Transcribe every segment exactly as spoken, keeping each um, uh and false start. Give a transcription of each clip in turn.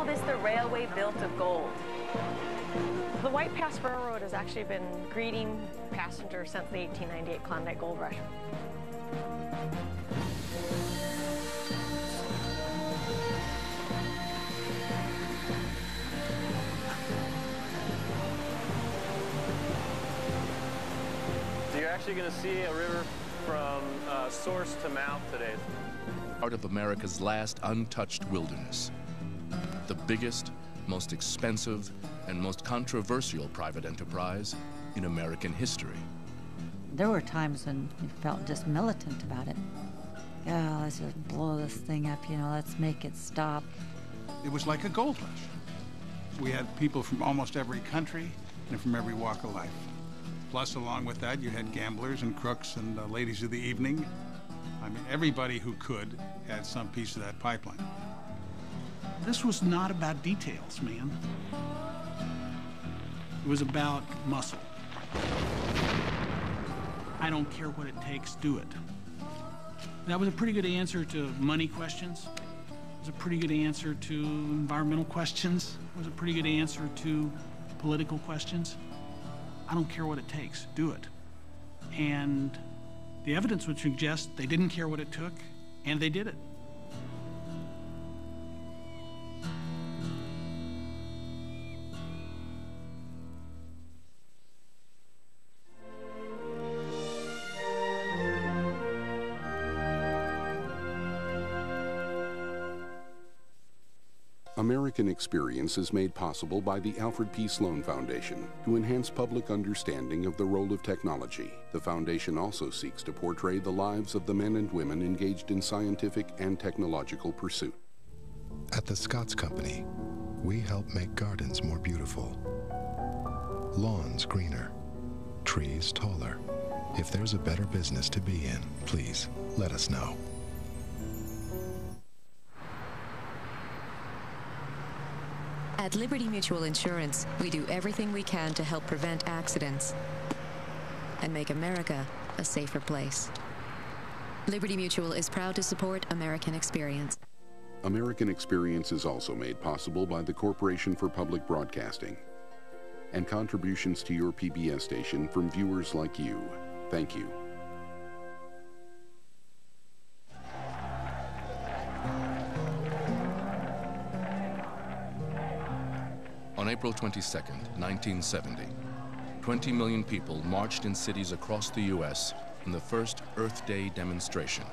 call this the railway built of gold. The White Pass Railroad has actually been greeting passengers since the eighteen ninety-eight Klondike Gold Rush. So you're actually going to see a river from uh, source to mouth today. Part of America's last untouched wilderness. The biggest, most expensive, and most controversial private enterprise in American history. There were times when you felt just militant about it. Yeah, let's just blow this thing up, you know, let's make it stop. It was like a gold rush. We had people from almost every country and from every walk of life. Plus, along with that, you had gamblers and crooks and uh, ladies of the evening. I mean, everybody who could had some piece of that pipeline. This was not about details, man. It was about muscle. I don't care what it takes, do it. That was a pretty good answer to money questions. It was a pretty good answer to environmental questions. It was a pretty good answer to political questions. I don't care what it takes, do it. And the evidence would suggest they didn't care what it took, and they did it. American Experience is made possible by the Alfred P. Sloan Foundation to enhance public understanding of the role of technology. The foundation also seeks to portray the lives of the men and women engaged in scientific and technological pursuit. At the Scotts Company, we help make gardens more beautiful, lawns greener, trees taller. If there's a better business to be in, please let us know. At Liberty Mutual Insurance, we do everything we can to help prevent accidents and make America a safer place. Liberty Mutual is proud to support American Experience. American Experience is also made possible by the Corporation for Public Broadcasting and contributions to your P B S station from viewers like you. Thank you. On April twenty-second, nineteen seventy, twenty million people marched in cities across the U S in the first Earth Day demonstration.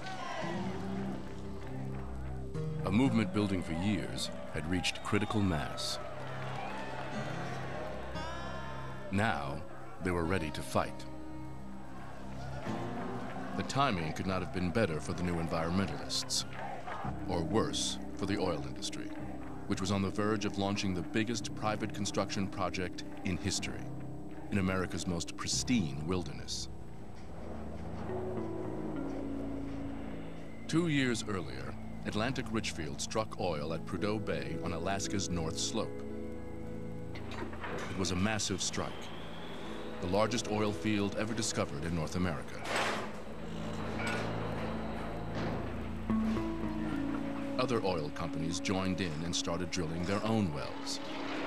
A movement building for years had reached critical mass. Now, they were ready to fight. The timing could not have been better for the new environmentalists, or worse for the oil industry, which was on the verge of launching the biggest private construction project in history, in America's most pristine wilderness. Two years earlier, Atlantic Richfield struck oil at Prudhoe Bay on Alaska's North Slope. It was a massive strike, the largest oil field ever discovered in North America. Other oil companies joined in and started drilling their own wells.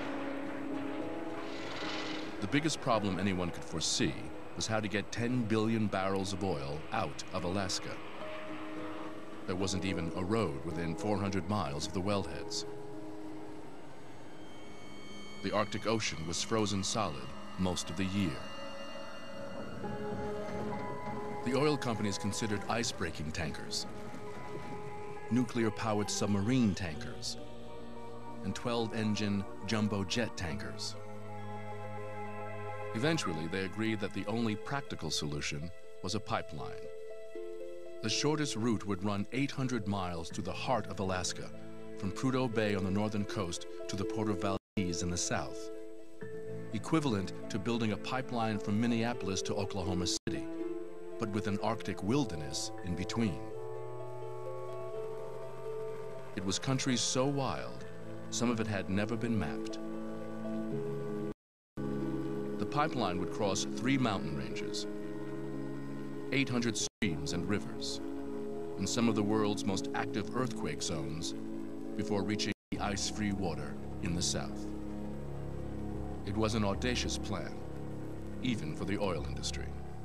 The biggest problem anyone could foresee was how to get ten billion barrels of oil out of Alaska. There wasn't even a road within four hundred miles of the wellheads. The Arctic Ocean was frozen solid most of the year. The oil companies considered ice-breaking tankers, nuclear-powered submarine tankers, and twelve-engine jumbo jet tankers. Eventually, they agreed that the only practical solution was a pipeline. The shortest route would run eight hundred miles through the heart of Alaska, from Prudhoe Bay on the northern coast to the Port of Valdez in the south, equivalent to building a pipeline from Minneapolis to Oklahoma City, but with an Arctic wilderness in between. It was country so wild, some of it had never been mapped. The pipeline would cross three mountain ranges, eight hundred streams and rivers, and some of the world's most active earthquake zones before reaching the ice-free water in the South. It was an audacious plan, even for the oil industry.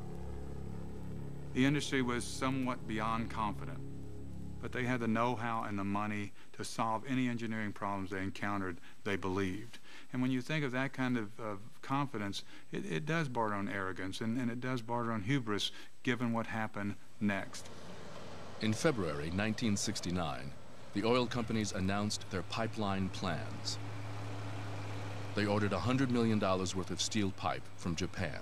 The industry was somewhat beyond confident, but they had the know-how and the money to solve any engineering problems they encountered, they believed. And when you think of that kind of, of confidence, it, it does border on arrogance, and, and it does border on hubris, given what happened next. In February nineteen sixty-nine, the oil companies announced their pipeline plans. They ordered one hundred million dollars worth of steel pipe from Japan.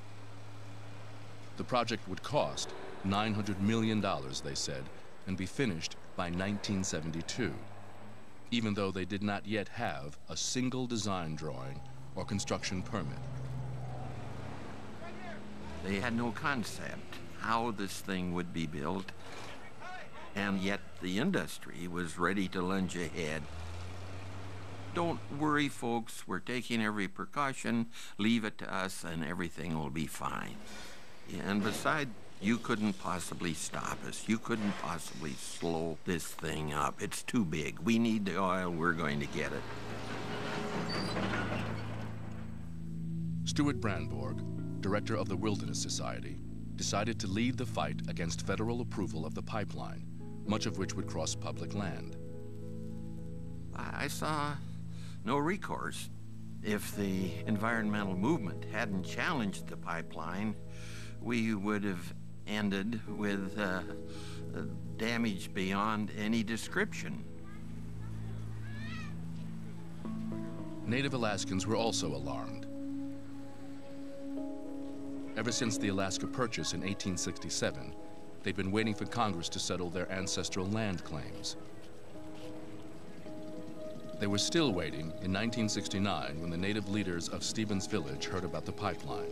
The project would cost nine hundred million dollars, they said, and be finished by nineteen seventy-two, even though they did not yet have a single design drawing or construction permit. They had no concept how this thing would be built, and yet the industry was ready to lunge ahead. Don't worry, folks, we're taking every precaution, leave it to us and everything will be fine. And besides, you couldn't possibly stop us. You couldn't possibly slow this thing up. It's too big. We need the oil. We're going to get it. Stuart Brandborg, director of the Wilderness Society, decided to lead the fight against federal approval of the pipeline, much of which would cross public land. I saw no recourse. If the environmental movement hadn't challenged the pipeline, we would have ended with uh, damage beyond any description. Native Alaskans were also alarmed. Ever since the Alaska Purchase in eighteen sixty-seven, they'd been waiting for Congress to settle their ancestral land claims. They were still waiting in nineteen sixty-nine when the Native leaders of Stevens Village heard about the pipeline.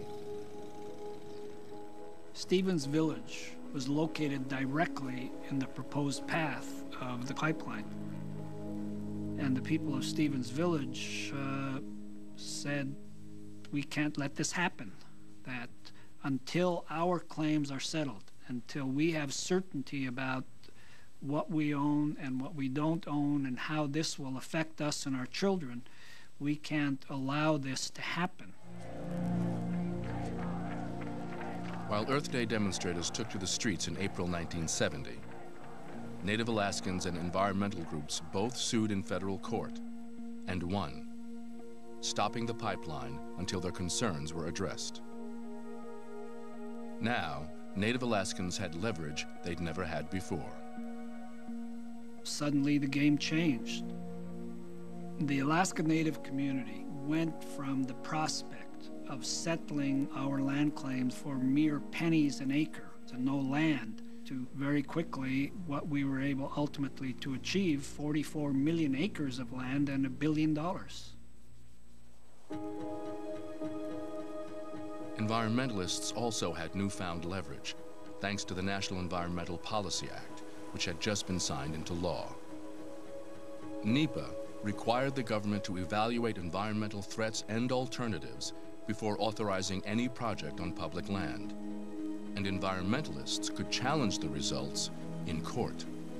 Stevens Village was located directly in the proposed path of the pipeline. And the people of Stevens Village uh, said, we can't let this happen, that until our claims are settled, until we have certainty about what we own and what we don't own and how this will affect us and our children, we can't allow this to happen. While Earth Day demonstrators took to the streets in April nineteen seventy, Native Alaskans and environmental groups both sued in federal court and won, stopping the pipeline until their concerns were addressed. Now, Native Alaskans had leverage they'd never had before. Suddenly the game changed. The Alaska Native community went from the prospect of settling our land claims for mere pennies an acre to no land to very quickly what we were able ultimately to achieve, forty-four million acres of land and a billion dollars. Environmentalists also had newfound leverage, thanks to the National Environmental Policy Act, which had just been signed into law. NEPA required the government to evaluate environmental threats and alternatives before authorizing any project on public land, and environmentalists could challenge the results in court.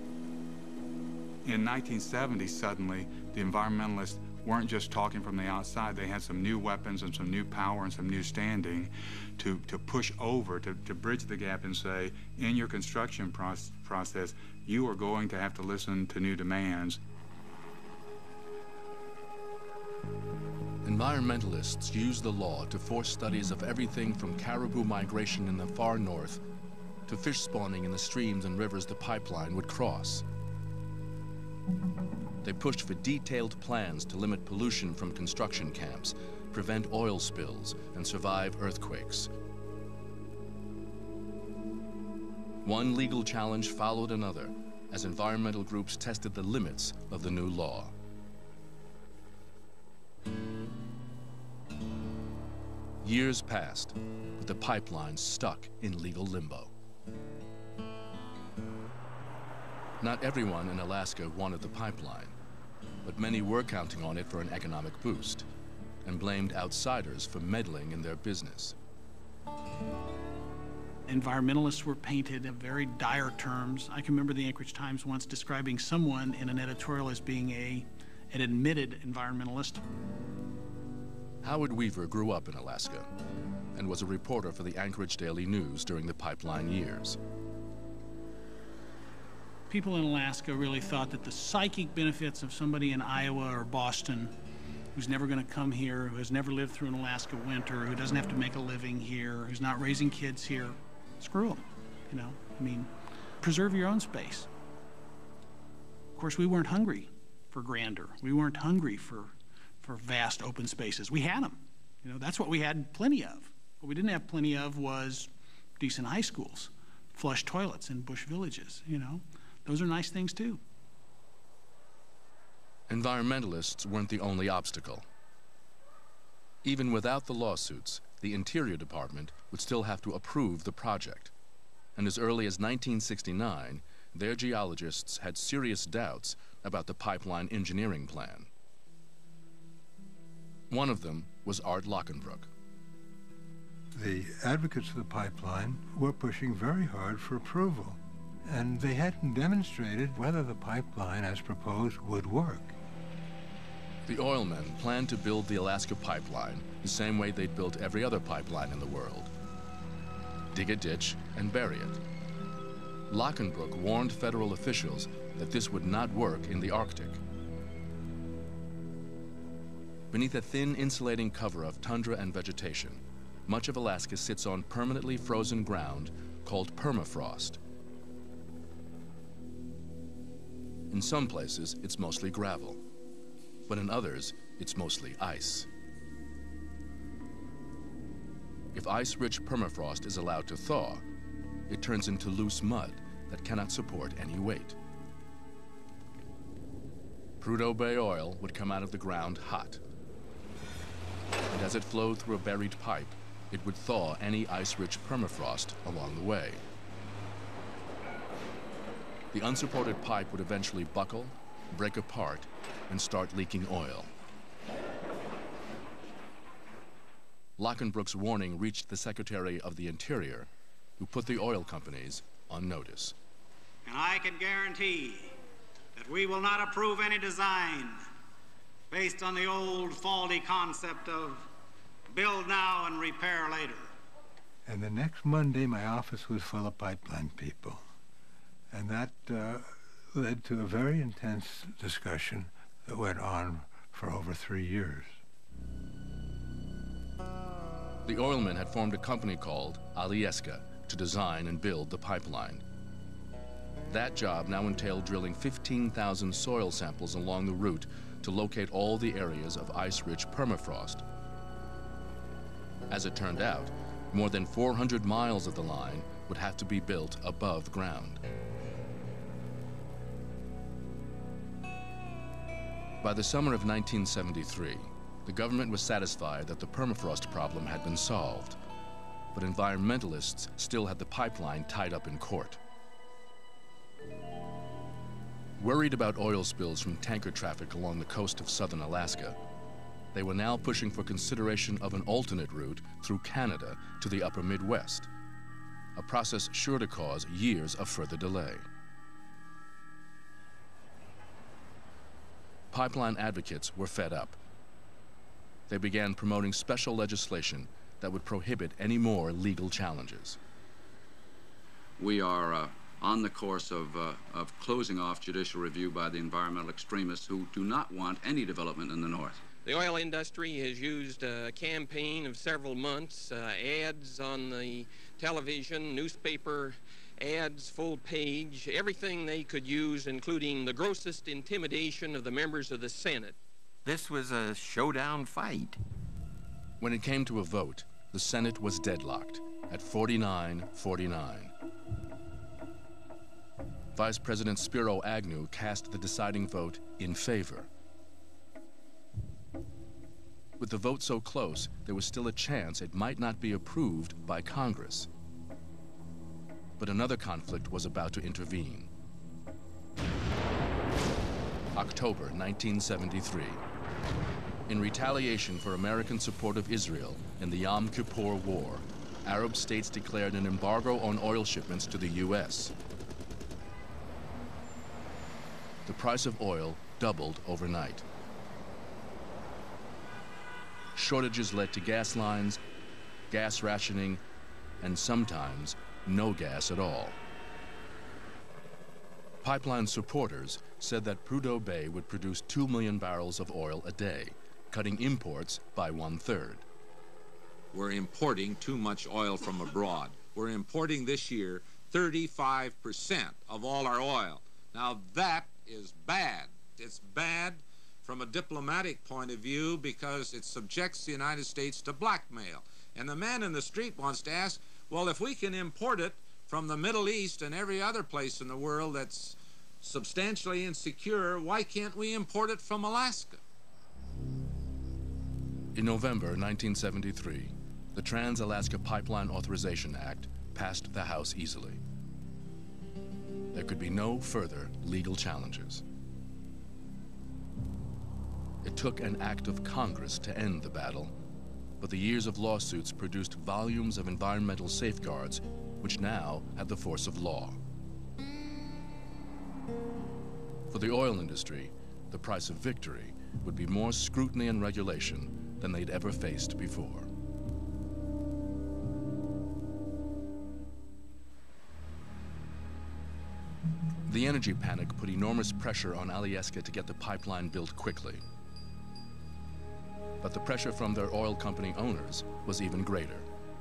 In nineteen seventy, suddenly, the environmentalists weren't just talking from the outside. They had some new weapons and some new power and some new standing to, to push over, to, to bridge the gap and say, in your construction proce- process, you are going to have to listen to new demands. Environmentalists used the law to force studies of everything from caribou migration in the far north to fish spawning in the streams and rivers the pipeline would cross. They pushed for detailed plans to limit pollution from construction camps, prevent oil spills, and survive earthquakes. One legal challenge followed another as environmental groups tested the limits of the new law. Years passed, with the pipeline stuck in legal limbo. Not everyone in Alaska wanted the pipeline, but many were counting on it for an economic boost and blamed outsiders for meddling in their business. Environmentalists were painted in very dire terms. I can remember the Anchorage Times once describing someone in an editorial as being a an admitted environmentalist. Howard Weaver grew up in Alaska and was a reporter for the Anchorage Daily News during the pipeline years. People in Alaska really thought that the psychic benefits of somebody in Iowa or Boston who's never going to come here, who has never lived through an Alaska winter, who doesn't have to make a living here, who's not raising kids here, screw them, you know? I mean, preserve your own space. Of course, we weren't hungry for grandeur. We weren't hungry for, for vast open spaces. We had them. You know, that's what we had plenty of. What we didn't have plenty of was decent high schools, flush toilets in bush villages, you know? Those are nice things too. Environmentalists weren't the only obstacle. Even without the lawsuits, the Interior Department would still have to approve the project. And as early as nineteen sixty-nine, their geologists had serious doubts about the pipeline engineering plan. One of them was Art Lockenbrook. The advocates of the pipeline were pushing very hard for approval, and they hadn't demonstrated whether the pipeline as proposed would work. The oilmen planned to build the Alaska pipeline the same way they'd built every other pipeline in the world. Dig a ditch and bury it. Lockenbrook warned federal officials that this would not work in the Arctic. Beneath a thin insulating cover of tundra and vegetation, much of Alaska sits on permanently frozen ground called permafrost. In some places, it's mostly gravel, but in others, it's mostly ice. If ice-rich permafrost is allowed to thaw, it turns into loose mud that cannot support any weight. Prudhoe Bay oil would come out of the ground hot, and as it flowed through a buried pipe, it would thaw any ice-rich permafrost along the way. The unsupported pipe would eventually buckle, break apart, and start leaking oil. Lockenbrook's warning reached the Secretary of the Interior, who put the oil companies on notice. And I can guarantee that we will not approve any design based on the old faulty concept of build now and repair later. And the next Monday, my office was full of pipeline people. And that uh, led to a very intense discussion that went on for over three years. The oilmen had formed a company called Alyeska to design and build the pipeline. That job now entailed drilling fifteen thousand soil samples along the route to locate all the areas of ice-rich permafrost. As it turned out, more than four hundred miles of the line would have to be built above ground. By the summer of nineteen seventy-three, the government was satisfied that the permafrost problem had been solved, but environmentalists still had the pipeline tied up in court. Worried about oil spills from tanker traffic along the coast of southern Alaska, they were now pushing for consideration of an alternate route through Canada to the upper Midwest, a process sure to cause years of further delay. Pipeline advocates were fed up. They began promoting special legislation that would prohibit any more legal challenges. We are uh, on the course of, uh, of closing off judicial review by the environmental extremists who do not want any development in the north. The oil industry has used a campaign of several months, uh, ads on the television, newspaper ads, full page, everything they could use, including the grossest intimidation of the members of the Senate. This was a showdown fight. When it came to a vote, the Senate was deadlocked at forty-nine forty-nine. Vice President Spiro Agnew cast the deciding vote in favor. With the vote so close, there was still a chance it might not be approved by Congress. But another conflict was about to intervene. October nineteen seventy-three. In retaliation for American support of Israel in the Yom Kippur War, Arab states declared an embargo on oil shipments to the U S. The price of oil doubled overnight. shortages led to gas lines, gas rationing, and sometimes no gas at all. Pipeline supporters said that Prudhoe Bay would produce two million barrels of oil a day, cutting imports by one-third. We're importing too much oil from abroad. We're importing this year thirty-five percent of all our oil. Now that is bad. It's bad from a diplomatic point of view because it subjects the United States to blackmail. And the man in the street wants to ask, well, if we can import it from the Middle East and every other place in the world that's substantially insecure, why can't we import it from Alaska? In November nineteen seventy-three, the Trans-Alaska Pipeline Authorization Act passed the House easily. There could be no further legal challenges. It took an act of Congress to end the battle, but the years of lawsuits produced volumes of environmental safeguards which now had the force of law. For the oil industry, the price of victory would be more scrutiny and regulation than they'd ever faced before. The energy panic put enormous pressure on Alyeska to get the pipeline built quickly. But the pressure from their oil company owners was even greater.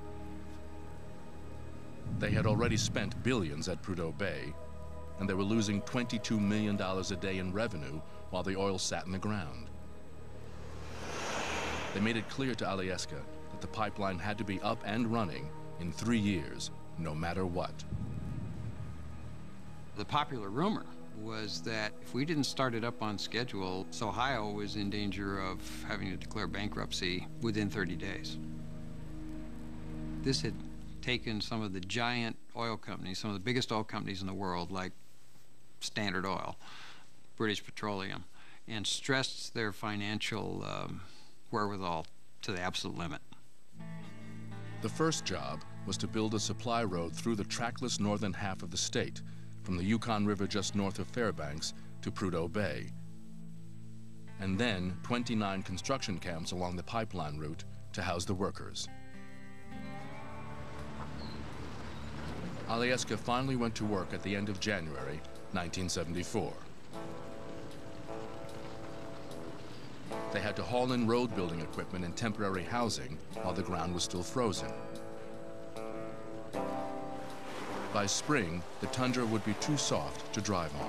They had already spent billions at Prudhoe Bay, and they were losing twenty-two million dollars a day in revenue while the oil sat in the ground. They made it clear to Alyeska that the pipeline had to be up and running in three years, no matter what. The popular rumor was that if we didn't start it up on schedule, Ohio was in danger of having to declare bankruptcy within thirty days. This had taken some of the giant oil companies, some of the biggest oil companies in the world, like Standard Oil, British Petroleum, and stressed their financial um, wherewithal to the absolute limit. The first job was to build a supply road through the trackless northern half of the state, from the Yukon River just north of Fairbanks to Prudhoe Bay, and then twenty-nine construction camps along the pipeline route to house the workers. Alyeska finally went to work at the end of January nineteen seventy-four. They had to haul in road building equipment and temporary housing while the ground was still frozen. By spring, the tundra would be too soft to drive on.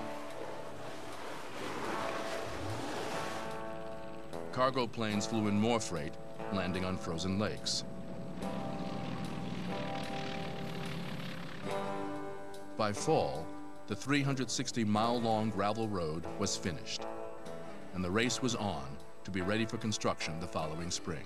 Cargo planes flew in more freight, landing on frozen lakes. By fall, the three hundred sixty mile long gravel road was finished, and the race was on to be ready for construction the following spring.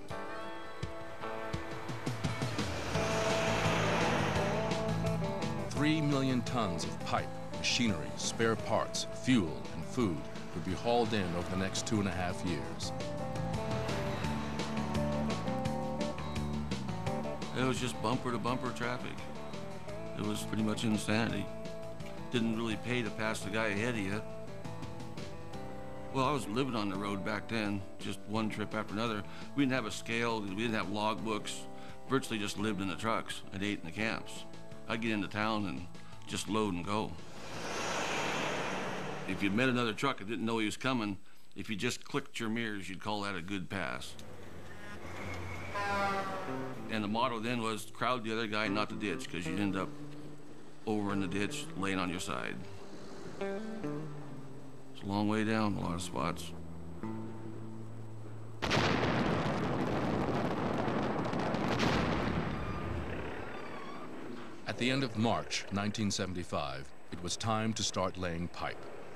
Three million tons of pipe, machinery, spare parts, fuel, and food would be hauled in over the next two and a half years. It was just bumper to bumper traffic. It was pretty much insanity. Didn't really pay to pass the guy ahead of you. Well, I was living on the road back then, just one trip after another. We didn't have a scale, we didn't have log books. Virtually just lived in the trucks and ate in the camps. I'd get into town and just load and go. If you'd met another truck and didn't know he was coming, if you just clicked your mirrors, you'd call that a good pass. And the motto then was crowd the other guy, not the ditch, because you'd end up over in the ditch, laying on your side. It's a long way down, a lot of spots. At the end of March nineteen seventy-five, it was time to start laying pipe.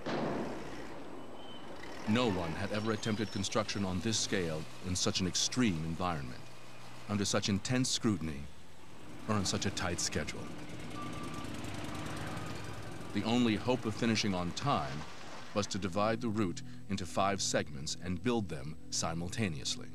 No one had ever attempted construction on this scale in such an extreme environment, under such intense scrutiny, or on such a tight schedule. The only hope of finishing on time was to divide the route into five segments and build them simultaneously.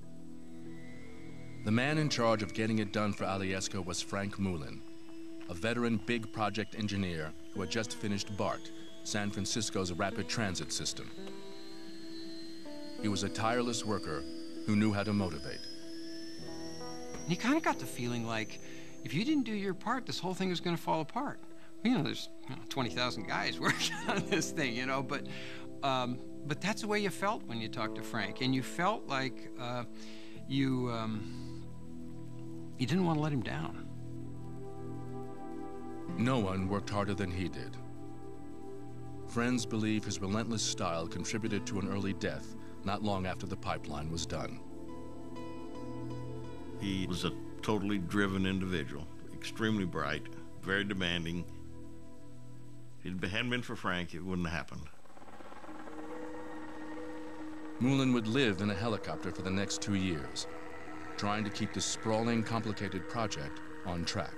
The man in charge of getting it done for Alyeska was Frank Moulin, a veteran big project engineer who had just finished BART, San Francisco's rapid transit system. He was a tireless worker who knew how to motivate. You kind of got the feeling like if you didn't do your part, this whole thing was going to fall apart. You know, there's you know, twenty thousand guys working on this thing, you know, but um, but that's the way you felt when you talked to Frank, and you felt like uh, you um, you didn't want to let him down. No one worked harder than he did. Friends believe his relentless style contributed to an early death not long after the pipeline was done. He was a totally driven individual, extremely bright, very demanding. If it hadn't been for Frank, it wouldn't have happened. Moulin would live in a helicopter for the next two years, trying to keep this sprawling, complicated project on track.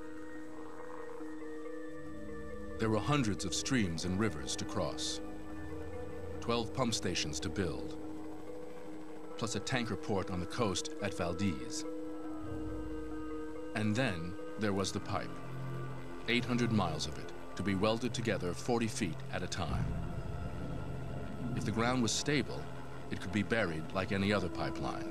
There were hundreds of streams and rivers to cross, twelve pump stations to build, plus a tanker port on the coast at Valdez. And then there was the pipe, eight hundred miles of it, to be welded together forty feet at a time. If the ground was stable, it could be buried like any other pipeline.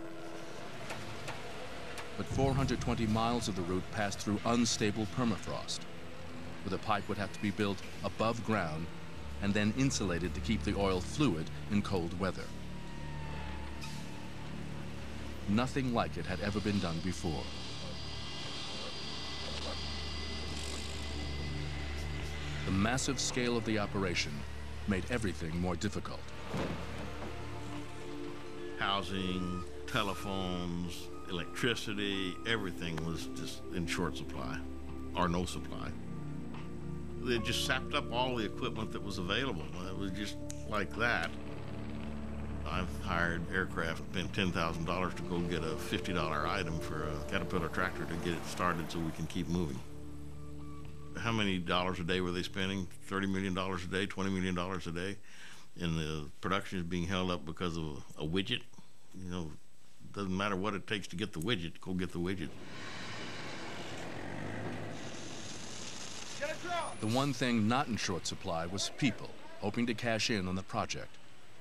But four hundred twenty miles of the route passed through unstable permafrost, where the pipe would have to be built above ground and then insulated to keep the oil fluid in cold weather. Nothing like it had ever been done before. The massive scale of the operation made everything more difficult. Housing, telephones, electricity, everything was just in short supply, or no supply. They just sapped up all the equipment that was available. It was just like that. I've hired aircraft, spent ten thousand dollars to go get a fifty dollar item for a Caterpillar tractor to get it started so we can keep moving. How many dollars a day were they spending? thirty million dollars a day, twenty million dollars a day? And the production is being held up because of a widget. You know, it doesn't matter what it takes to get the widget, go get the widget. The one thing not in short supply was people, hoping to cash in on the project.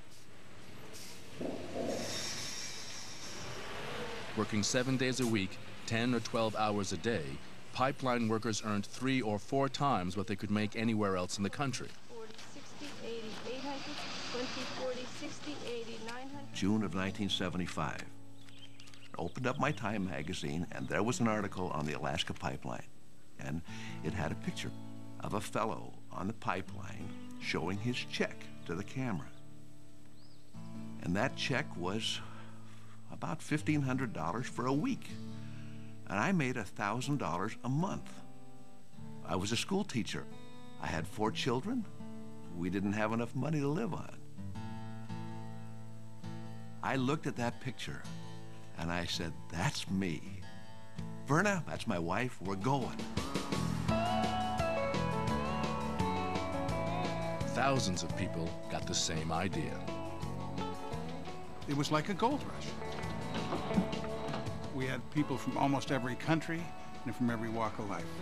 Working seven days a week, ten or twelve hours a day, pipeline workers earned three or four times what they could make anywhere else in the country. forty, sixty, eighty, eight hundred, twenty, forty, sixty, eighty, nine hundred. June of nineteen seventy-five. I opened up my Time magazine, and there was an article on the Alaska pipeline. And it had a picture of a fellow on the pipeline showing his check to the camera. And that check was about fifteen hundred dollars for a week. And I made one thousand dollars a month. I was a school teacher. I had four children. We didn't have enough money to live on. I looked at that picture and I said, that's me. Verna, that's my wife, we're going. Thousands of people got the same idea. It was like a gold rush. We had people from almost every country and from every walk of life.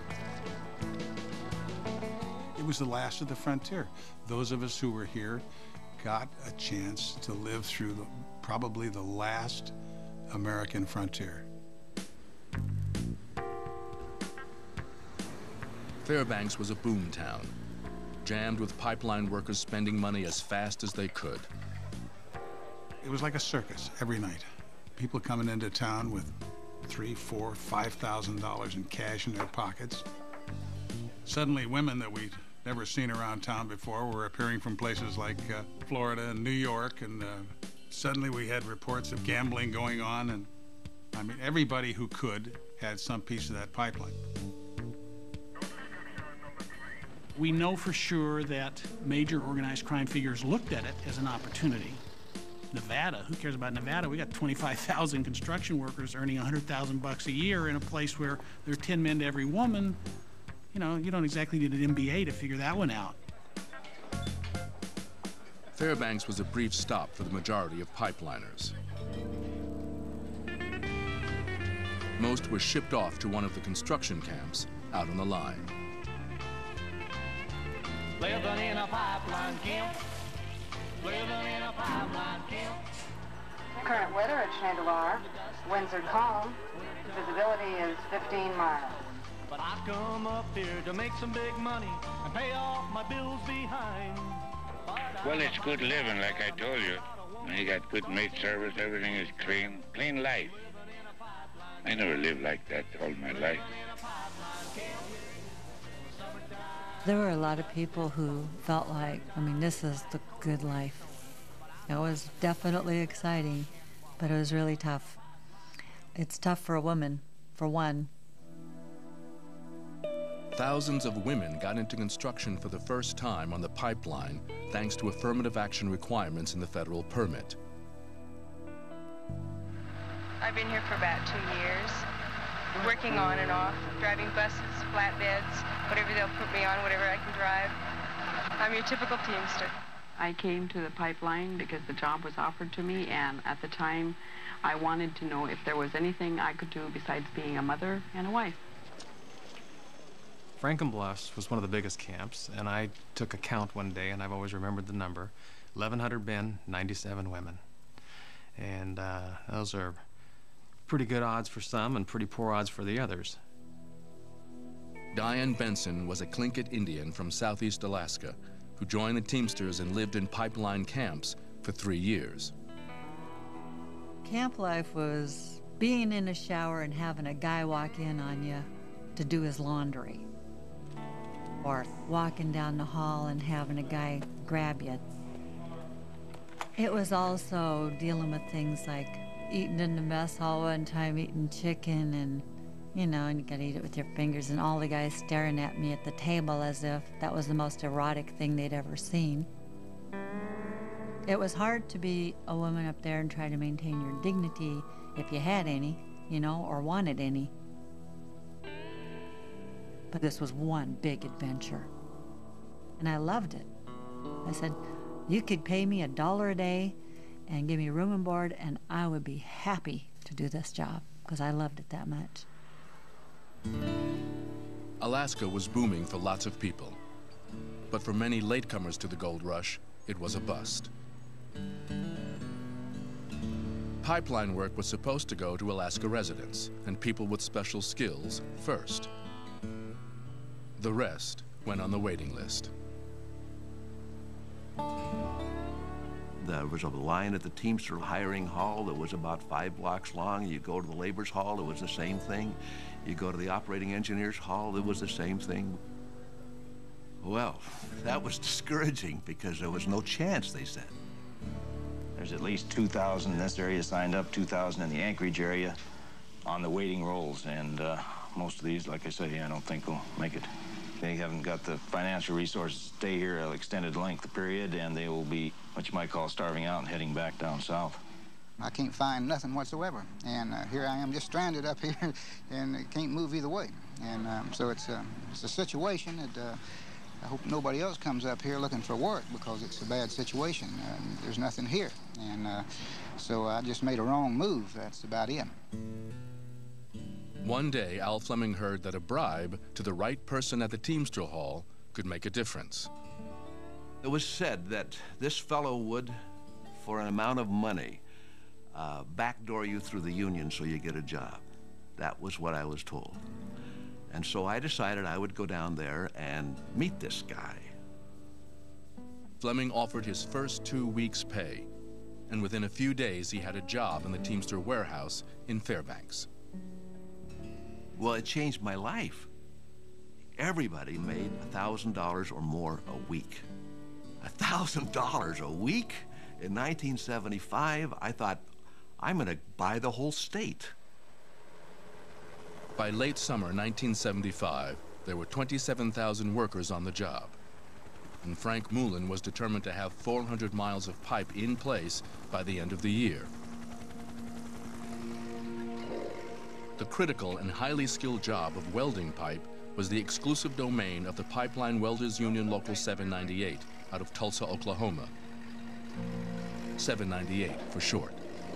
It was the last of the frontier. Those of us who were here got a chance to live through the, probably the last American frontier. Fairbanks was a boom town, jammed with pipeline workers spending money as fast as they could. It was like a circus every night. People coming into town with three, four, five thousand dollars in cash in their pockets. Suddenly, women that we'd never seen around town before were appearing from places like uh, Florida and New York, and uh, suddenly we had reports of gambling going on, and I mean, everybody who could had some piece of that pipeline. We know for sure that major organized crime figures looked at it as an opportunity. Nevada, who cares about Nevada? We got twenty-five thousand construction workers earning one hundred thousand bucks a year in a place where there are ten men to every woman. You know, you don't exactly need an M B A to figure that one out. Fairbanks was a brief stop for the majority of pipeliners. Most were shipped off to one of the construction camps out on the line. Living in a pipeline camp. Living in a pipeline camp. Correct. Chandelar. Winds are calm. Visibility is fifteen miles. But I come up here to make some big money and pay off my bills behind. Well, it's good living, like I told you. You got good maid service, everything is clean, clean life. I never lived like that all my life. There were a lot of people who felt like, I mean, this is the good life. It was definitely exciting, but it was really tough. It's tough for a woman, for one. Thousands of women got into construction for the first time on the pipeline thanks to affirmative action requirements in the federal permit. I've been here for about two years, working on and off, driving buses, flatbeds, whatever they'll put me on, whatever I can drive. I'm your typical teamster. I came to the pipeline because the job was offered to me, and at the time I wanted to know if there was anything I could do besides being a mother and a wife. Frankenbluffs was one of the biggest camps, and I took a count one day, and I've always remembered the number. eleven hundred men, ninety-seven women. And uh, those are pretty good odds for some and pretty poor odds for the others. Diane Benson was a Tlingit Indian from southeast Alaska who joined the Teamsters and lived in pipeline camps for three years. Camp life was being in a shower and having a guy walk in on you to do his laundry. Or walking down the hall and having a guy grab you. It was also dealing with things like eating in the mess hall one time, eating chicken, and, you know, and you gotta eat it with your fingers, and all the guys staring at me at the table as if that was the most erotic thing they'd ever seen. It was hard to be a woman up there and try to maintain your dignity if you had any, you know, or wanted any. But this was one big adventure. And I loved it. I said, you could pay me a dollar a day and give me room and board, and I would be happy to do this job because I loved it that much. Alaska was booming for lots of people. But for many latecomers to the gold rush, it was a bust. Pipeline work was supposed to go to Alaska residents and people with special skills first. The rest went on the waiting list. There was a line at the Teamster hiring hall that was about five blocks long. You go to the labor's hall, it was the same thing. You go to the operating engineer's hall, it was the same thing. Well, that was discouraging because there was no chance, they said. There's at least two thousand in this area signed up, two thousand in the Anchorage area on the waiting rolls, and uh, most of these, like I say, I don't think will make it. They haven't got the financial resources to stay here an extended length of period, and they will be what you might call starving out and heading back down south. I can't find nothing whatsoever, and uh, here I am just stranded up here and can't move either way. And um, so it's, uh, it's a situation that uh, I hope nobody else comes up here looking for work because it's a bad situation. Uh, there's nothing here, and uh, so I just made a wrong move. That's about it. One day, Al Fleming heard that a bribe to the right person at the Teamster Hall could make a difference. It was said that this fellow would, for an amount of money, uh, backdoor you through the union so you get a job. That was what I was told. And so I decided I would go down there and meet this guy. Fleming offered his first two weeks' pay, and within a few days he had a job in the Teamster warehouse in Fairbanks. Well, it changed my life. Everybody made one thousand dollars or more a week. one thousand dollars a week? In nineteen seventy-five, I thought, I'm going to buy the whole state. By late summer nineteen seventy-five, there were twenty-seven thousand workers on the job. And Frank Moulin was determined to have four hundred miles of pipe in place by the end of the year. The critical and highly skilled job of welding pipe was the exclusive domain of the Pipeline Welders Union Local seven ninety-eight out of Tulsa, Oklahoma. seven ninety-eight for short.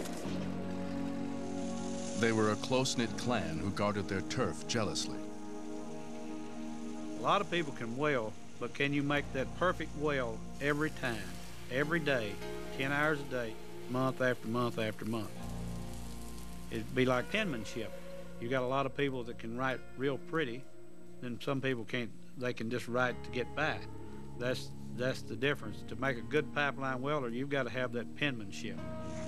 They were a close-knit clan who guarded their turf jealously. A lot of people can weld, but can you make that perfect weld every time, every day, ten hours a day, month after month after month? It'd be like penmanship. You got a lot of people that can write real pretty, then some people can't, they can just write to get by. That's, that's the difference. To make a good pipeline welder, you've got to have that penmanship.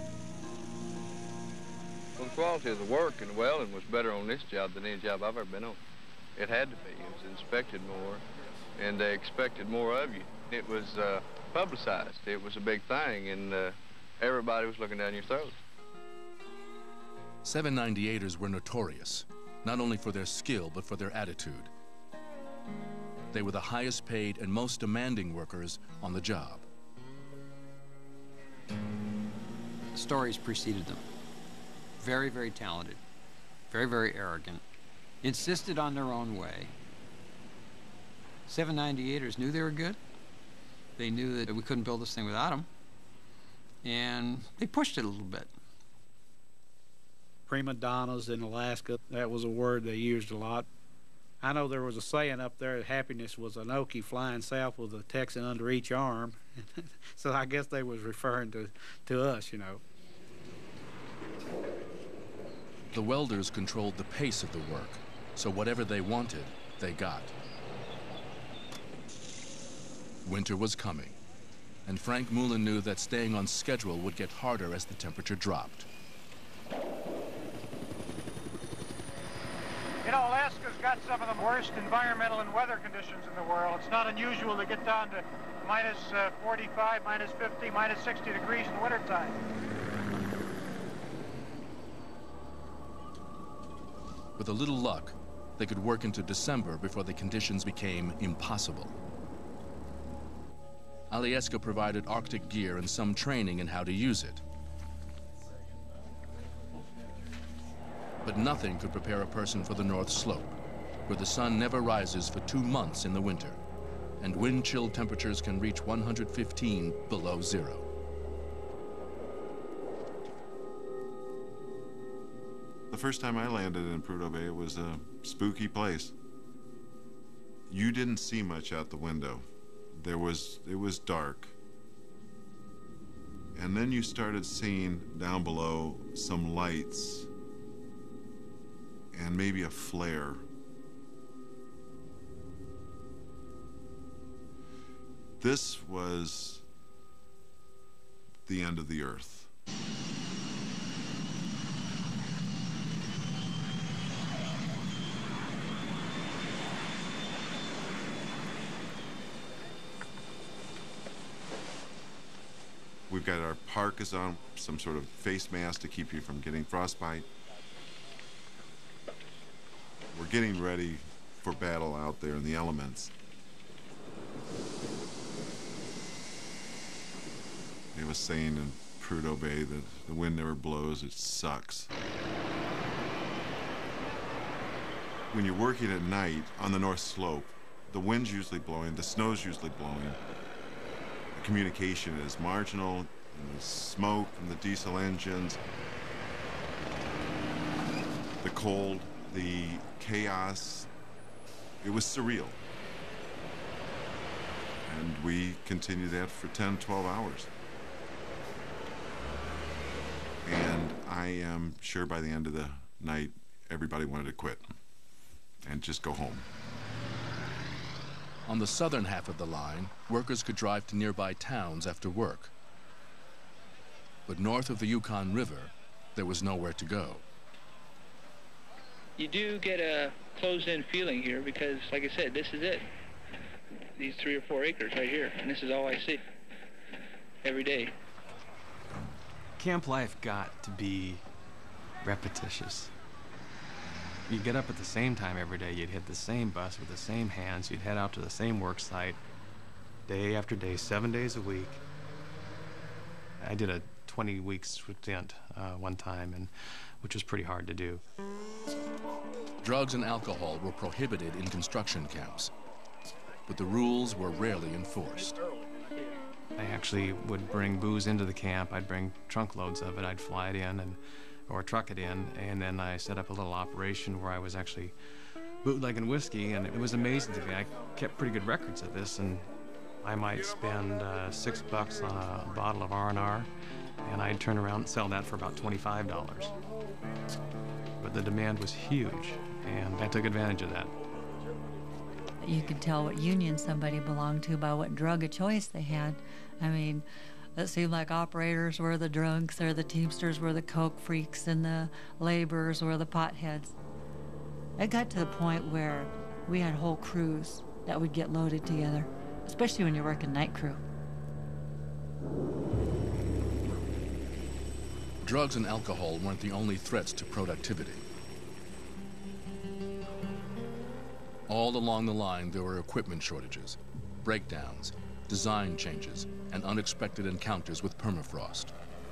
Well, the quality of the work and welding was better on this job than any job I've ever been on. It had to be. It was inspected more, and they expected more of you. It was uh, publicized. It was a big thing, and uh, everybody was looking down your throat. seven ninety-eighters were notorious, not only for their skill, but for their attitude. They were the highest paid and most demanding workers on the job. Stories preceded them. Very, very talented, very, very arrogant, insisted on their own way. seven ninety-eighters knew they were good. They knew that we couldn't build this thing without them, and they pushed it a little bit. Prima donnas in Alaska, that was a word they used a lot. I know there was a saying up there that happiness was an Okie flying south with a Texan under each arm. So I guess they was referring to, to us, you know. The welders controlled the pace of the work, so whatever they wanted, they got. Winter was coming, and Frank Moulin knew that staying on schedule would get harder as the temperature dropped. You know, Alaska's got some of the worst environmental and weather conditions in the world. It's not unusual to get down to minus uh, forty-five, minus fifty, minus sixty degrees in wintertime. With a little luck, they could work into December before the conditions became impossible. Alyeska provided Arctic gear and some training in how to use it. But nothing could prepare a person for the North Slope, where the sun never rises for two months in the winter, and wind chill temperatures can reach one hundred fifteen below zero. The first time I landed in Prudhoe Bay, it was a spooky place. You didn't see much out the window. There was, it was dark. And then you started seeing down below some lights and maybe a flare. This was the end of the earth. We've got our parkas on, some sort of face mask to keep you from getting frostbite. We're getting ready for battle out there in the elements. They was saying in Prudhoe Bay that the wind never blows, it sucks. When you're working at night on the North Slope, the wind's usually blowing, the snow's usually blowing. The communication is marginal, and the smoke from the diesel engines, the cold, the chaos. It was surreal. And we continued that for ten, twelve hours. And I am sure by the end of the night, everybody wanted to quit and just go home. On the southern half of the line, workers could drive to nearby towns after work. But north of the Yukon River, there was nowhere to go. You do get a closed-in feeling here because, like I said, this is it. These three or four acres right here, and this is all I see every day. Camp life got to be repetitious. You'd get up at the same time every day. You'd hit the same bus with the same hands. You'd head out to the same work site day after day, seven days a week. I did a twenty week stint uh, one time, and which was pretty hard to do. Drugs and alcohol were prohibited in construction camps, but the rules were rarely enforced. I actually would bring booze into the camp. I'd bring trunk loads of it. I'd fly it in and or truck it in, and then I set up a little operation where I was actually bootlegging whiskey, and it was amazing to me. I kept pretty good records of this, and I might spend uh, six bucks on a bottle of R and R, and and I'd turn around and sell that for about twenty-five dollars. But the demand was huge, and I took advantage of that. You could tell what union somebody belonged to by what drug of choice they had. I mean, it seemed like operators were the drunks, or the Teamsters were the coke freaks, and the laborers were the potheads. It got to the point where we had whole crews that would get loaded together, especially when you're working night crew. Drugs and alcohol weren't the only threats to productivity. All along the line, there were equipment shortages, breakdowns, design changes, and unexpected encounters with permafrost.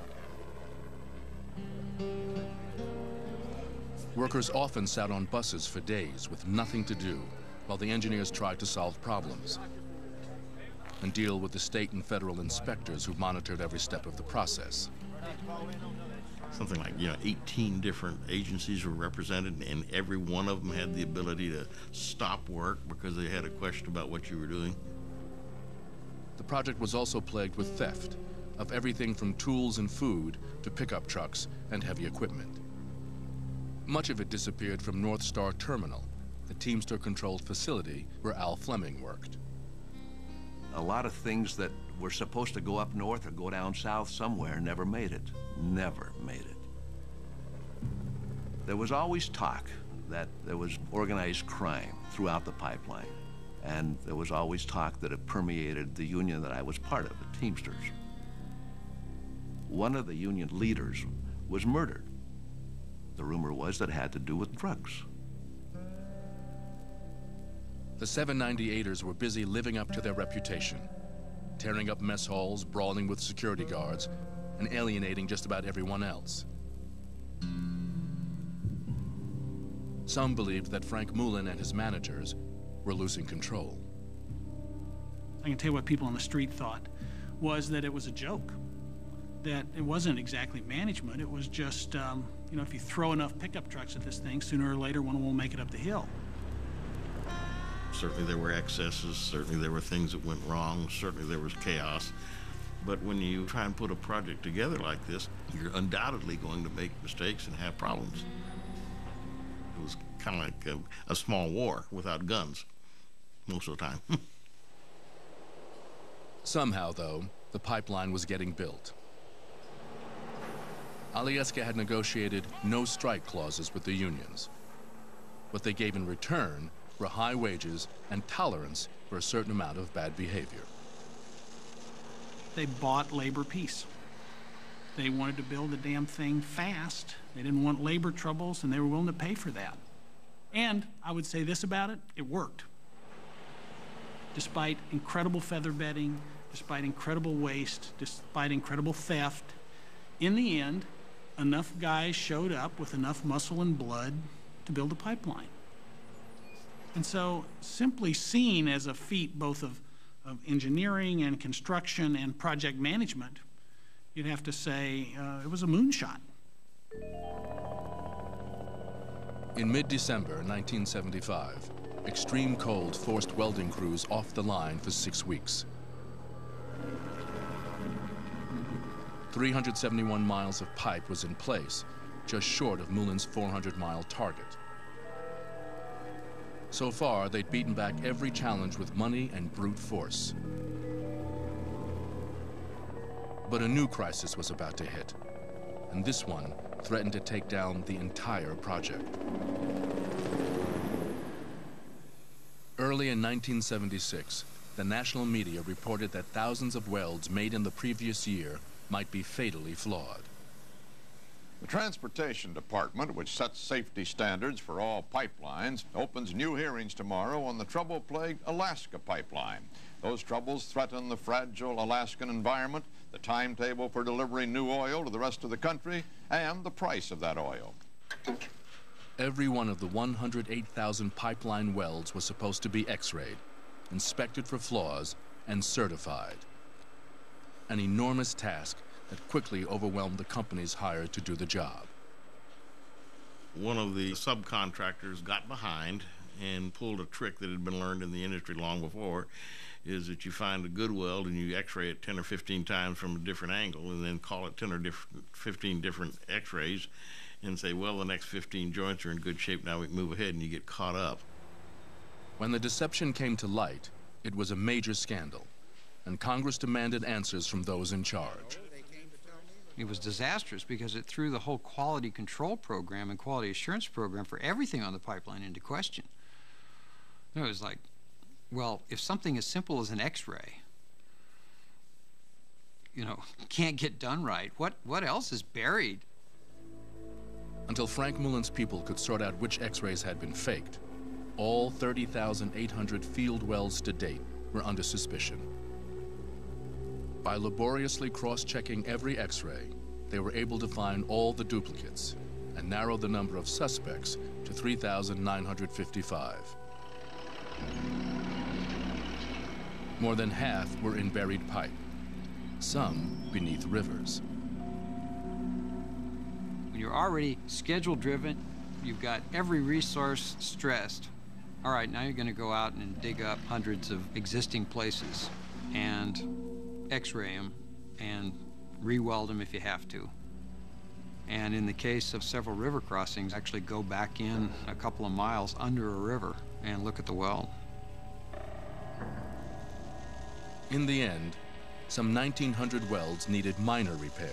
Workers often sat on buses for days with nothing to do, while the engineers tried to solve problems and deal with the state and federal inspectors who monitored every step of the process. Something like, you know, eighteen different agencies were represented, and every one of them had the ability to stop work because they had a question about what you were doing. The project was also plagued with theft of everything from tools and food to pickup trucks and heavy equipment. Much of it disappeared from North Star Terminal, the Teamster-controlled facility where Al Fleming worked. A lot of things that were supposed to go up north or go down south somewhere never made it. Never made it. There was always talk that there was organized crime throughout the pipeline. And there was always talk that it permeated the union that I was part of, the Teamsters. One of the union leaders was murdered. The rumor was that it had to do with drugs. The seven ninety-eighters were busy living up to their reputation, tearing up mess halls, brawling with security guards, and alienating just about everyone else. Some believed that Frank Moulin and his managers were losing control. I can tell you what people on the street thought was that it was a joke, that it wasn't exactly management. It was just, um, you know, if you throw enough pickup trucks at this thing, sooner or later one will make it up the hill. Certainly there were excesses, certainly there were things that went wrong, certainly there was chaos. But when you try and put a project together like this, you're undoubtedly going to make mistakes and have problems. It was kind of like a, a small war without guns, most of the time. Somehow, though, the pipeline was getting built. Alyeska had negotiated no strike clauses with the unions. What they gave in return were high wages and tolerance for a certain amount of bad behavior. They bought labor peace. They wanted to build the damn thing fast. They didn't want labor troubles, and they were willing to pay for that. And I would say this about it, it worked. Despite incredible feather bedding, despite incredible waste, despite incredible theft, in the end, enough guys showed up with enough muscle and blood to build a pipeline. And so, simply seen as a feat both of, of engineering and construction and project management, you'd have to say uh, it was a moonshot. In mid-December nineteen seventy-five, extreme cold forced welding crews off the line for six weeks. three hundred seventy-one miles of pipe was in place, just short of Moulin's four hundred mile target. So far, they'd beaten back every challenge with money and brute force. But a new crisis was about to hit, and this one threatened to take down the entire project. Early in nineteen seventy-six, the national media reported that thousands of welds made in the previous year might be fatally flawed. The Transportation Department, which sets safety standards for all pipelines, opens new hearings tomorrow on the trouble-plagued Alaska pipeline. Those troubles threaten the fragile Alaskan environment, the timetable for delivering new oil to the rest of the country, and the price of that oil. Every one of the one hundred eight thousand pipeline welds was supposed to be x-rayed, inspected for flaws, and certified. An enormous task that quickly overwhelmed the companies hired to do the job. One of the subcontractors got behind and pulled a trick that had been learned in the industry long before, is that you find a good weld and you x-ray it ten or fifteen times from a different angle and then call it ten or different, fifteen different x-rays and say, well, the next fifteen joints are in good shape, now we can move ahead, and you get caught up. When the deception came to light, it was a major scandal, and Congress demanded answers from those in charge. It was disastrous because it threw the whole quality control program and quality assurance program for everything on the pipeline into question. It was like, well, if something as simple as an x-ray, you know, can't get done right, what, what else is buried? Until Frank Mullen's people could sort out which x-rays had been faked, all thirty thousand eight hundred field welds to date were under suspicion. By laboriously cross-checking every x-ray, they were able to find all the duplicates and narrow the number of suspects to three thousand nine hundred fifty-five. More than half were in buried pipe, some beneath rivers. When you're already schedule-driven, you've got every resource stressed. All right, now you're going to go out and dig up hundreds of existing places and x-ray them and re-weld them if you have to. And in the case of several river crossings, actually go back in a couple of miles under a river and look at the weld. In the end, some nineteen hundred welds needed minor repair.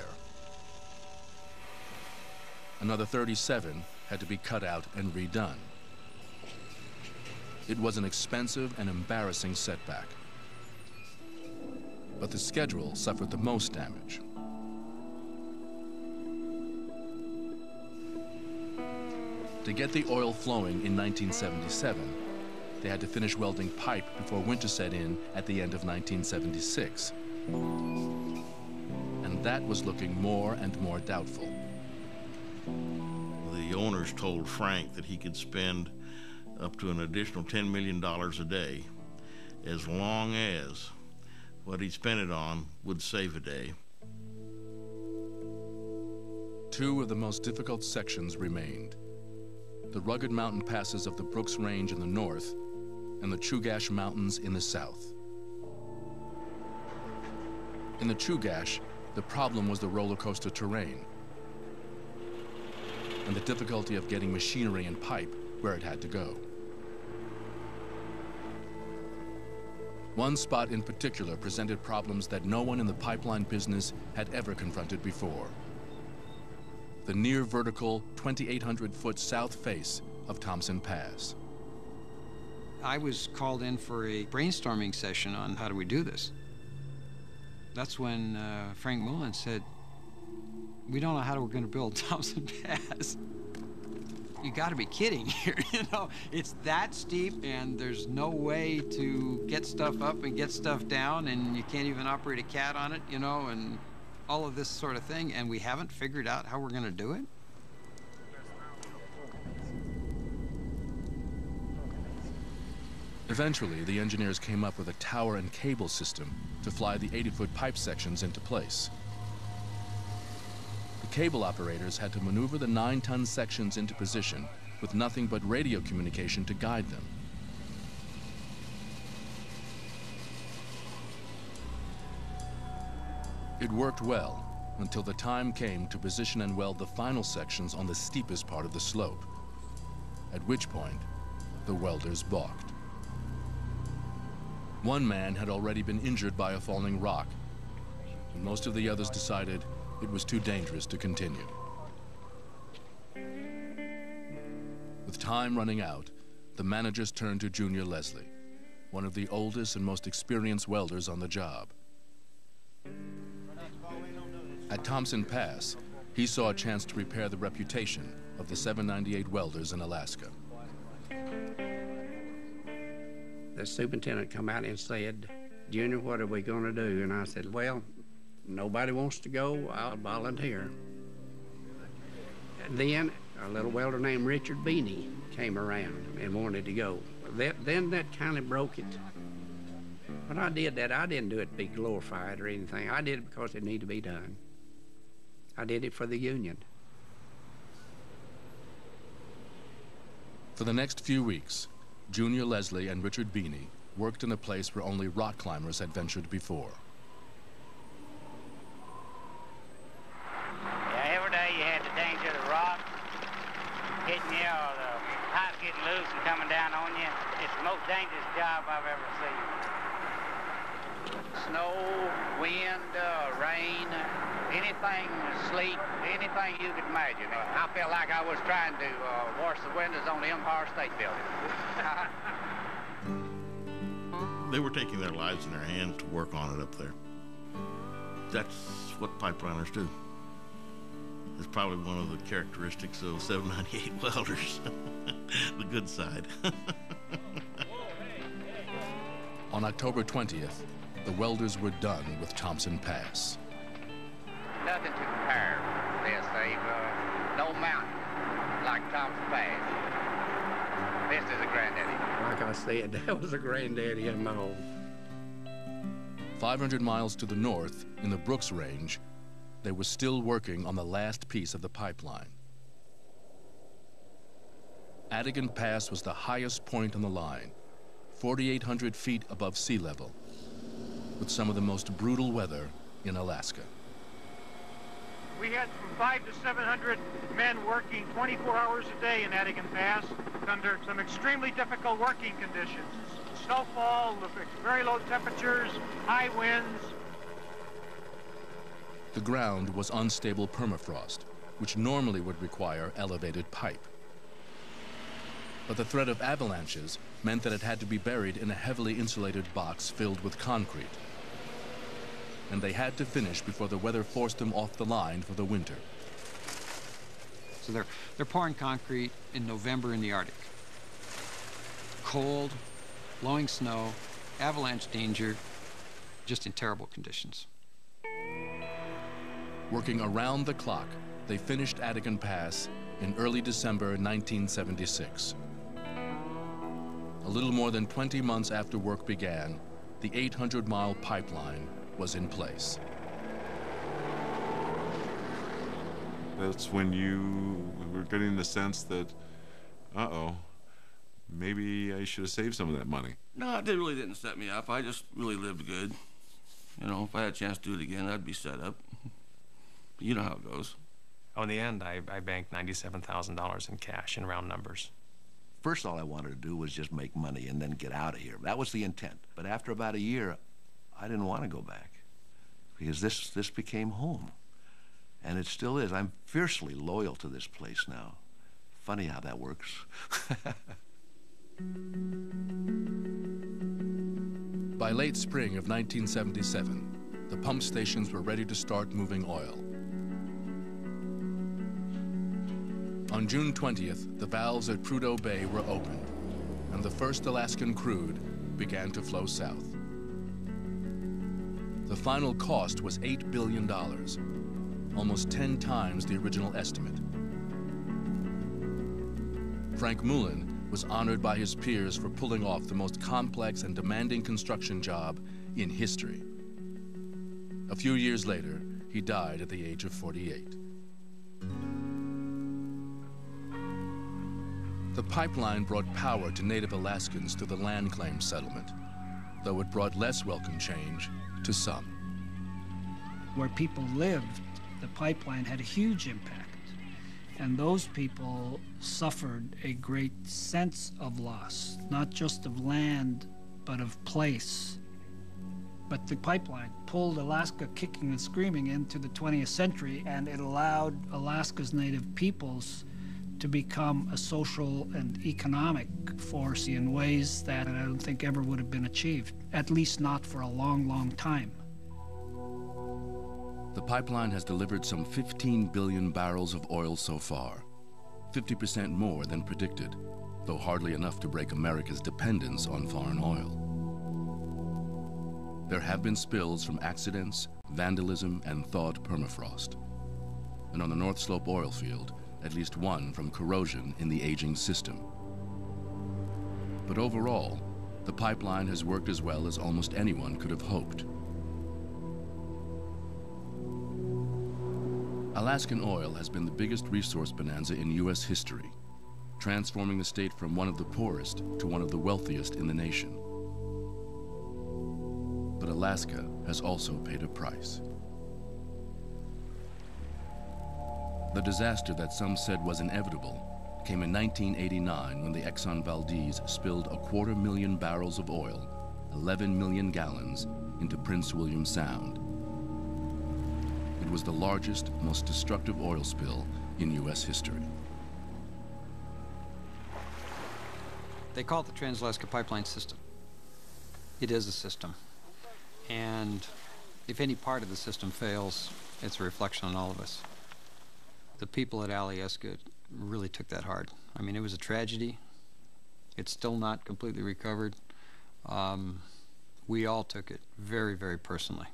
Another thirty-seven had to be cut out and redone. It was an expensive and embarrassing setback. But the schedule suffered the most damage. To get the oil flowing in nineteen seventy-seven, they had to finish welding pipe before winter set in at the end of nineteen seventy-six. And that was looking more and more doubtful. The owners told Frank that he could spend up to an additional ten million dollars a day as long as what he spent it on would save a day. Two of the most difficult sections remained: the rugged mountain passes of the Brooks Range in the north and the Chugach Mountains in the south. In the Chugach, the problem was the roller coaster terrain and the difficulty of getting machinery and pipe where it had to go. One spot in particular presented problems that no one in the pipeline business had ever confronted before: the near vertical twenty-eight hundred foot south face of Thompson Pass. I was called in for a brainstorming session on how do we do this. That's when uh, Frank Mullen said, we don't know how we're going to build Thompson Pass. You got to be kidding here, you know? It's that steep, and there's no way to get stuff up and get stuff down, and you can't even operate a cat on it, you know, and all of this sort of thing, and we haven't figured out how we're going to do it? Eventually, the engineers came up with a tower and cable system to fly the eighty foot pipe sections into place. The cable operators had to maneuver the nine ton sections into position with nothing but radio communication to guide them. It worked well until the time came to position and weld the final sections on the steepest part of the slope, at which point the welders balked. One man had already been injured by a falling rock, and most of the others decided it was too dangerous to continue. With time running out, the managers turned to Junior Leslie, one of the oldest and most experienced welders on the job. At Thompson Pass, he saw a chance to repair the reputation of the seven ninety-eight welders in Alaska. The superintendent come out and said, Junior, what are we going to do? And I said, well, nobody wants to go, I'll volunteer. And then a little welder named Richard Beanie came around and wanted to go. That, then that kind of broke it. When I did that, I didn't do it to be glorified or anything. I did it because it needed to be done. I did it for the union. For the next few weeks, Junior Leslie and Richard Beanie worked in a place where only rock climbers had ventured before. Yeah, every day you had the danger of the rock hitting you or the pipe getting loose and coming down on you. It's the most dangerous job I've ever seen. Snow, wind, uh, rain, anything, sleet, anything you could imagine. I felt like I was trying to uh, wash the windows on the Empire State Building. They were taking their lives in their hands to work on it up there. That's what pipeliners do. It's probably one of the characteristics of seven ninety-eight welders, the good side. On October twentieth, the welders were done with Thompson Pass. Nothing to compare with this. They've uh, no mountain like Thompson Pass. This is a granddaddy. Like I said, that was a granddaddy of my own. five hundred miles to the north, in the Brooks Range, they were still working on the last piece of the pipeline. Adigan Pass was the highest point on the line, forty-eight hundred feet above sea level, with some of the most brutal weather in Alaska. We had from five to seven hundred men working twenty-four hours a day in Adigan Pass under some extremely difficult working conditions. Snowfall, very low temperatures, high winds. The ground was unstable permafrost, which normally would require elevated pipe. But the threat of avalanches meant that it had to be buried in a heavily insulated box filled with concrete. And they had to finish before the weather forced them off the line for the winter. So they're, they're pouring concrete in November in the Arctic. Cold, blowing snow, avalanche danger, just in terrible conditions. Working around the clock, they finished Adigan Pass in early December nineteen seventy-six. A little more than twenty months after work began, the eight hundred mile pipeline was in place. That's when you were getting the sense that, uh-oh, maybe I should have saved some of that money. No, it really didn't set me up. I just really lived good. You know, if I had a chance to do it again, I'd be set up. You know how it goes. Oh, in the end, I, I banked ninety-seven thousand dollars in cash in round numbers. First, all I wanted to do was just make money and then get out of here. That was the intent. But after about a year, I didn't want to go back because this, this became home. And it still is. I'm fiercely loyal to this place now. Funny how that works. By late spring of nineteen seventy-seven, the pump stations were ready to start moving oil. On June twentieth, the valves at Prudhoe Bay were opened, and the first Alaskan crude began to flow south. The final cost was eight billion dollars, almost ten times the original estimate. Frank Mullen was honored by his peers for pulling off the most complex and demanding construction job in history. A few years later, he died at the age of forty-eight. The pipeline brought power to native Alaskans through the land claim settlement, though it brought less welcome change to some. Where people lived, the pipeline had a huge impact. And those people suffered a great sense of loss, not just of land, but of place. But the pipeline pulled Alaska kicking and screaming into the twentieth century, and it allowed Alaska's native peoples to become a social and economic force in ways that I don't think ever would have been achieved, at least not for a long, long time. The pipeline has delivered some fifteen billion barrels of oil so far, fifty percent more than predicted, though hardly enough to break America's dependence on foreign oil. There have been spills from accidents, vandalism, and thawed permafrost. And on the North Slope oil field, at least one from corrosion in the aging system. But overall, the pipeline has worked as well as almost anyone could have hoped. Alaskan oil has been the biggest resource bonanza in U S history, transforming the state from one of the poorest to one of the wealthiest in the nation. But Alaska has also paid a price. The disaster that some said was inevitable came in nineteen eighty-nine when the Exxon Valdez spilled a quarter million barrels of oil, eleven million gallons, into Prince William Sound. It was the largest, most destructive oil spill in U S history. They call it the Trans-Alaska Pipeline System. It is a system. And if any part of the system fails, it's a reflection on all of us. The people at Alyeska really took that hard. I mean, it was a tragedy. It's still not completely recovered. Um, we all took it very, very personally.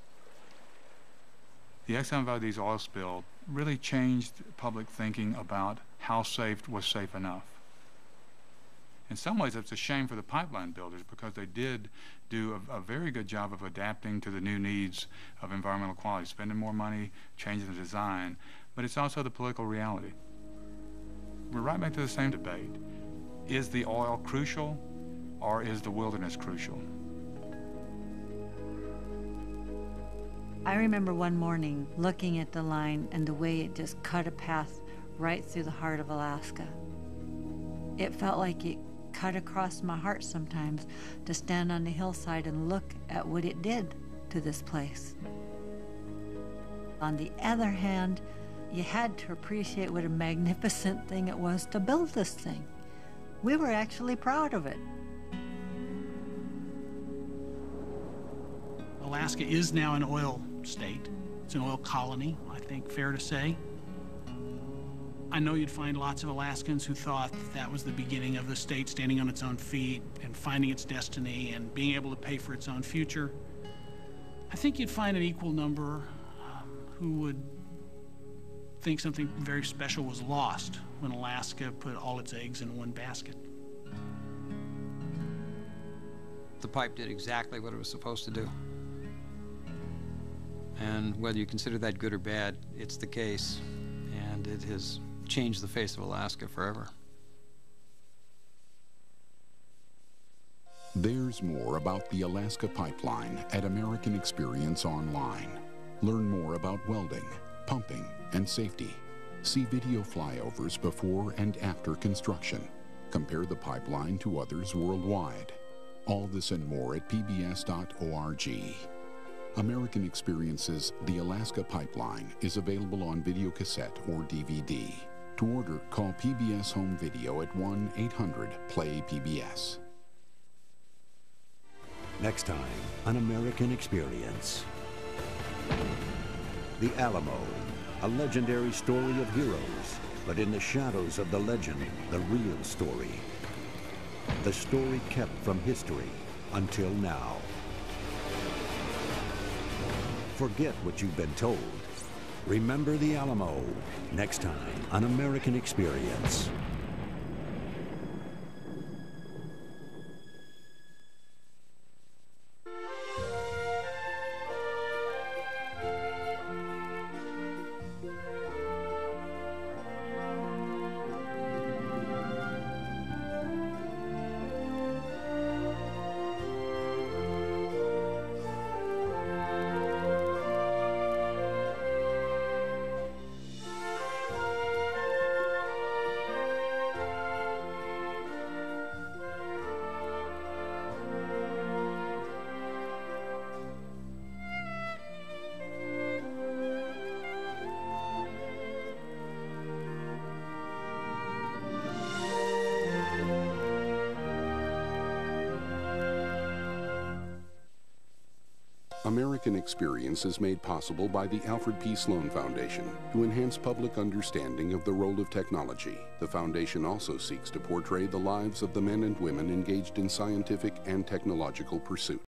The Exxon Valdez oil spill really changed public thinking about how safe was safe enough. In some ways, it's a shame for the pipeline builders because they did do a, a very good job of adapting to the new needs of environmental quality, spending more money, changing the design, but it's also the political reality. We're right back to the same debate. Is the oil crucial or is the wilderness crucial? I remember one morning looking at the line and the way it just cut a path right through the heart of Alaska. It felt like it cut across my heart sometimes to stand on the hillside and look at what it did to this place. On the other hand, you had to appreciate what a magnificent thing it was to build this thing. We were actually proud of it. Alaska is now an oil state. It's an oil colony, I think, fair to say. I know you'd find lots of Alaskans who thought that, that was the beginning of the state standing on its own feet and finding its destiny and being able to pay for its own future. I think you'd find an equal number um, who would think something very special was lost when Alaska put all its eggs in one basket. The pipe did exactly what it was supposed to do. And whether you consider that good or bad, it's the case, and it has changed the face of Alaska forever. There's more about the Alaska Pipeline at American Experience Online. Learn more about welding, pumping, and safety. See video flyovers before and after construction. Compare the pipeline to others worldwide. All this and more at P B S dot org. American Experience's The Alaska Pipeline is available on videocassette or D V D. To order, call P B S Home Video at one eight hundred play P B S. Next time on American Experience. The Alamo, a legendary story of heroes, but in the shadows of the legend, the real story. The story kept from history until now. Forget what you've been told. Remember the Alamo, next time on American Experience. American Experience is made possible by the Alfred P. Sloan Foundation to enhance public understanding of the role of technology. The foundation also seeks to portray the lives of the men and women engaged in scientific and technological pursuit.